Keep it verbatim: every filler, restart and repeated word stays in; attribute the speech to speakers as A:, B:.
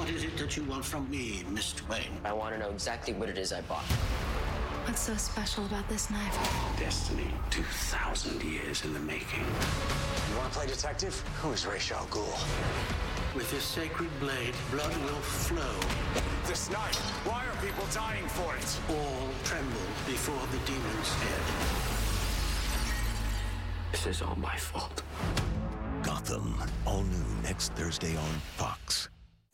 A: What is it that you want from me, Mister Wayne?
B: I want to know exactly what it is I bought.
C: What's so special about this knife?
A: Destiny, two thousand years in the making.
D: You want to play detective? Who is Ra's al Ghul?
A: With this sacred blade, blood will flow.
D: This knife, why are people dying for it?
A: All tremble before the demon's head. This is all my fault.
E: Gotham, all new next Thursday on Fox.